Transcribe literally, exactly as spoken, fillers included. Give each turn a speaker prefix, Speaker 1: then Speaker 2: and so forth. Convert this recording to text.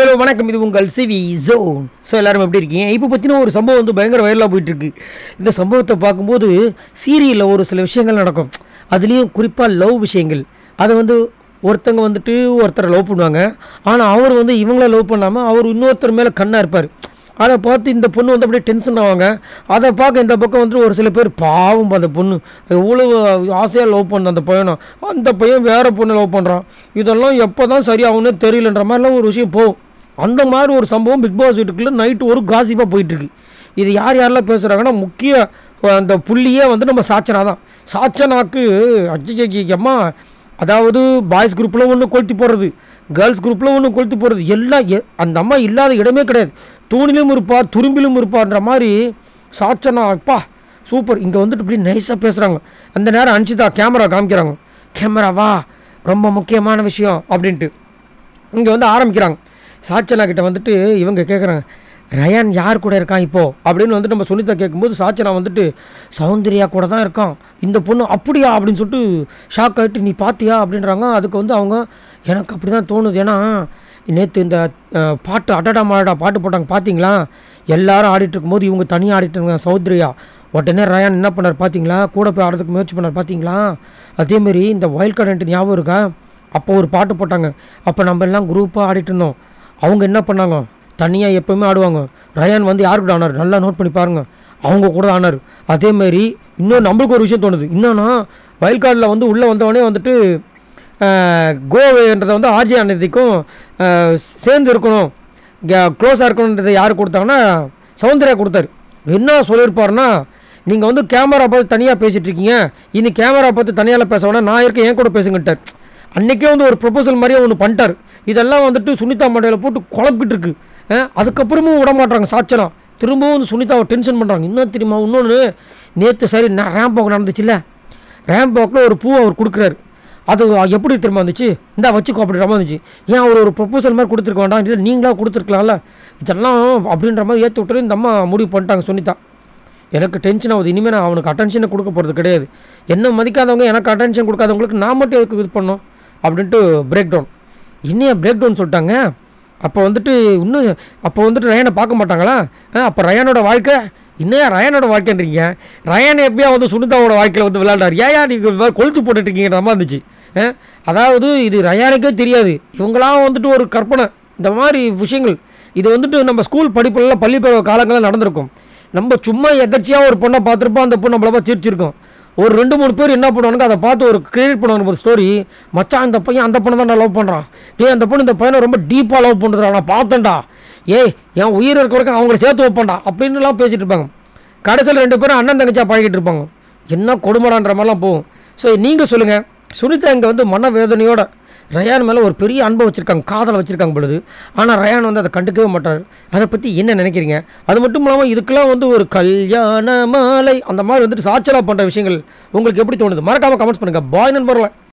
Speaker 1: Hello வணக்கம், இது உங்கள் சிவி ஜோன். ஸோ எல்லோரும் எப்படி இருக்கீங்க? இப்போ பற்றின ஒரு சம்பவம் வந்து பயங்கர வைரலாக போயிட்டுருக்கு. இந்த சம்பவத்தை பார்க்கும்போது சீரியலில் ஒரு சில விஷயங்கள் நடக்கும், அதுலேயும் குறிப்பாக லவ் விஷயங்கள். அதை வந்து ஒருத்தங்க வந்துட்டு ஒருத்தரை லவ் பண்ணுவாங்க, ஆனால் அவர் வந்து இவங்கள லவ் பண்ணாமல் அவர் இன்னொருத்தர் மேலே கண்ணாக இருப்பார். அதை பார்த்து இந்த பொண்ணு வந்து அப்படியே டென்ஷன் ஆவாங்க. அதை பார்க்க இந்த பக்கம் வந்து ஒரு சில பேர் பாவம், அந்த பொண்ணு எவ்வளோ ஆசையாக லவ் பண்ண அந்த பையனும் அந்த பையன் வேறு பொண்ணை லவ் பண்ணுறான், இதெல்லாம் எப்போ தான் சரியாகும்னே தெரியலன்ற மாதிரிலாம் ஒரு விஷயம் போகும். அந்த மாதிரி ஒரு சம்பவம் பிக் பாஸ் வீட்டுக்குள்ளே நைட்டு ஒரு காசிப்பாக போயிட்டுருக்கு. இது யார் யாரெல்லாம் பேசுகிறாங்கன்னா, முக்கிய அந்த புள்ளியே வந்து நம்ம சாச்சனா தான். சாச்சனாக்கு அம்மா, அதாவது பாய்ஸ் குரூப்பில் ஒன்று கொளுத்தி போடுறது, கேர்ள்ஸ் குரூப்பில் ஒன்று கொளுத்தி போடுறது, எல்லாம் அந்த அம்மா இல்லாத இடமே கிடையாது. தூணிலும் இருப்பா, துரும்பிலும் இருப்பான்ற மாதிரி சாச்சனா அப்பா சூப்பர். இங்கே வந்துட்டு இப்படி நைஸாக பேசுகிறாங்க. அந்த நேரம் அன்ஷிதா கேமரா காமிக்கிறாங்க, கேமராவா ரொம்ப முக்கியமான விஷயம் அப்படின்ட்டு இங்கே வந்து ஆரம்பிக்கிறாங்க. சாச்சனா கிட்ட வந்துட்டு இவங்க கேட்குறாங்க, ரயான் யார் கூட இருக்கான் இப்போது அப்படின்னு வந்துட்டு நம்ம சுனிதா கேட்கும்போது சாச்சனா வந்துட்டு சௌந்தர்யா கூட தான் இருக்கான் இந்த பொண்ணு. அப்படியா அப்படின்னு சொல்லிட்டு ஷாக் ஆகிட்டு, நீ பார்த்தியா அப்படின்றாங்க. அதுக்கு வந்து அவங்க, எனக்கு அப்படி தான் தோணுது, ஏன்னா நேற்று இந்த பாட்டு அடடா மாடா பாட்டு போட்டாங்க பார்த்தீங்களா, எல்லாரும் ஆடிட்டு இருக்கும்போது இவங்க தனியாக ஆடிட்டு இருக்காங்க சௌந்தர்யா. உடனே ரயான் என்ன பண்ணார் பார்த்தீங்களா, கூட போய் ஆடுறதுக்கு முயற்சி பண்ணார் பார்த்தீங்களா. அதேமாரி இந்த வைல்ட் கார்டு ஞாபகம் இருக்கா, அப்போ ஒரு பாட்டு போட்டாங்க, அப்போ நம்ம எல்லாம் குரூப்பாக ஆடிட்டு இருந்தோம். அவங்க என்ன பண்ணாங்க, தனியாக எப்போவுமே ஆடுவாங்க. ரயான் வந்து யார் கூட ஆனார் நல்லா நோட் பண்ணி பாருங்கள், அவங்க கூட ஆனார். அதேமாரி இன்னும் நம்மளுக்கு ஒரு விஷயம் தோணுது, என்னன்னா வைல்ட் கார்டில் வந்து உள்ளே வந்தவொடனே வந்துட்டு கோவைன்றதை வந்து ஆர்ஜே அன்னதிக்கும் சேர்ந்து இருக்கணும், க்ளோஸாக இருக்கணுன்றதை யார் கொடுத்தாங்கன்னா சௌந்தர்யா கொடுத்தாரு. என்ன சொல்லியிருப்பாருன்னா, நீங்கள் வந்து கேமரா பார்த்து தனியாக பேசிகிட்டு இருக்கீங்க, இனி கேமரா பார்த்து தனியால் பேச வேணா, நான் இருக்கேன் என் கூட பேசுங்கட்டார். அன்றைக்கே வந்து ஒரு ப்ரொபோசல் மாதிரியே ஒன்று பண்ணிட்டார். இதெல்லாம் வந்துட்டு சுனிதா மண்டையில் போட்டு குழப்பிட்டு இருக்கு. அதுக்கப்புறமும் விட மாட்டாங்க சாச்சனா, திரும்பவும் வந்து சுனிதாவை டென்ஷன் பண்ணுறாங்க. இன்னும் தெரியுமா, இன்னொன்று நேற்று சரி நான் ரேம்ப் வாக் நடந்துச்சுல்ல, ரேம்ப் வாக்கில் ஒரு பூ அவர் கொடுக்குறாரு. அது எப்படி திரும்ப வந்துச்சு, இந்தா வச்சுக்கோ அப்படின்ற மாதிரி இருந்துச்சு. ஏன் அவர் ஒரு ப்ரொபோசல் மாதிரி கொடுத்துருக்க வேண்டாம், இது நீங்களாக கொடுத்துருக்கலாம்ல, இதெல்லாம் அப்படின்ற மாதிரி ஏற்றி விட்டுரு இந்த அம்மா முடிவு பண்ணிட்டாங்க சுனிதா. எனக்கு டென்ஷன் ஆகுது, இனிமேல் நான் அவனுக்கு அட்டென்ஷனை கொடுக்க போகிறது கிடையாது. என்ன மதிக்காதவங்க எனக்கு அட்டென்ஷன் கொடுக்காதவங்களுக்கு நான் மட்டும் எதுக்கு இது பண்ணோம் அப்படின்ட்டு பிரேக் டவுன். இன்னும் பிரேக் டவுன் சொல்லிட்டாங்க. அப்போ வந்துட்டு இன்னும் அப்போ வந்துட்டு ரயானை பார்க்க மாட்டாங்களா, அப்போ ரயானோட வாழ்க்கை இன்னும் ரயானோட வாழ்க்கைன்றீங்க. ரயானை எப்படியா வந்து சுனிதாவோட வாழ்க்கையில் வந்து விளையாண்டார், ஏயா நீங்கள் கொளுத்து போட்டுட்ருக்கீங்கிற மாதிரி இருந்துச்சு. அதாவது இது ரயானுக்கே தெரியாது, இவங்களாம் வந்துட்டு ஒரு கற்பனை இந்த மாதிரி விஷயங்கள். இது வந்துட்டு நம்ம ஸ்கூல் படிப்புலாம் பள்ளி பருவ காலங்களில் நடந்திருக்கும். நம்ம சும்மா எதர்ச்சியாக ஒரு பொண்ணை பார்த்துருப்போம், அந்த பொண்ணை நம்மளப்பா சிரிச்சிருக்கோம். ஒரு ரெண்டு மூணு பேர் என்ன பண்ணுவானுங்க, அதை பார்த்து ஒரு கிரியேட் பண்ணுவாங்க ஒரு ஸ்டோரி, மச்சான் இந்த பையன் அந்த பொண்ணை தான் நான் லவ் பண்ணுறான், ஏ அந்த பொண்ணு இந்த பையனை ரொம்ப டீப்பாக லவ் பண்ணுறா, நான் பார்த்தேன்டா, ஏய் என் உயிர் இருக்க வரைக்கும் அவங்கள சேர்த்து வைப்பேன்டா அப்படின்னுலாம் பேசிகிட்டு இருப்பாங்க. கடைசியில் ரெண்டு பேரும் அண்ணன் தங்கச்சியாக பழகிட்டு இருப்பாங்க. என்ன கொடுமடான்ற மாதிரிலாம் போகும். ஸோ நீங்கள் சொல்லுங்கள், சுனிதா இங்கே வந்து மன வேதனையோட ரயான் மேலே ஒரு பெரிய அன்பை வச்சுருக்காங்க, காதலை வச்சுருக்காங்க பொழுது, ஆனால் ரயான் வந்து அதை கண்டுக்கவே மாட்டார். அதை பற்றி என்ன நினைக்கிறீங்க? அது மட்டும் இல்லாமல் இதுக்கெல்லாம் வந்து ஒரு கல்யாண மாலை அந்த மாதிரி வந்துட்டு சாச்சலா பண்ணுற விஷயங்கள் உங்களுக்கு எப்படி தோணுது? மறக்காமல் கமெண்ட்ஸ் பண்ணுங்கள். பாய் நண்பர்களே.